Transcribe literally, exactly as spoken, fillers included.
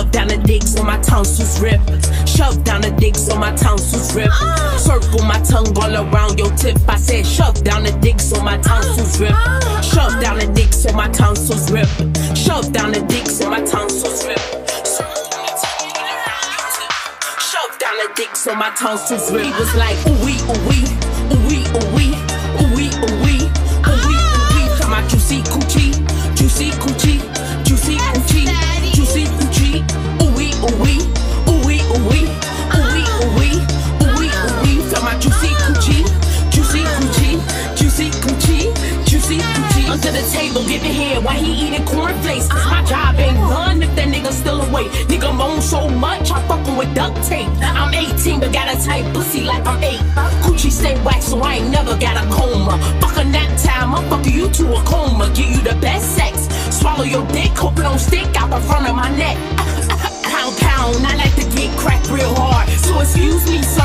Shove down the dick so my tonsils rip. Shove down the dick so my tonsils rip. Circle my tongue all around your tip. I said shove down the dick so my tonsils rip. Shove down the dick so my tonsils rip. Shove down the dick so my tonsils rip. Shove down the dick so my tonsils rip. He was like ooh wee, ooh wee, ooh wee, ooh wee, ooh wee, ooh wee, ooh wee, ooh wee. Talking about juicy coochie, juicy coochie, juicy coochie, juicy coochie. Ooh wee, ooh wee, ooh wee, ooh wee, ooh wee, ooh wee, ooh wee, ooh wee. Talking about juicy coochie, juicy coochie, juicy coochie, juicy coochie. Under the table giving head while he eating cornflakes. Cause my job ain't done if that nigga still awake. Nigga moan so much I fuckin' with duct tape. I'm eighteen but got a tight pussy like I'm eight. Coochie stay wax so I ain't never got a coma. Fuck a nap time, I'm fucking you to a coma. Give you the best sex. Swallow your dick, hope it don't stick out the front of my neck. Pound pound, I like to get cracked real hard. So excuse me, son.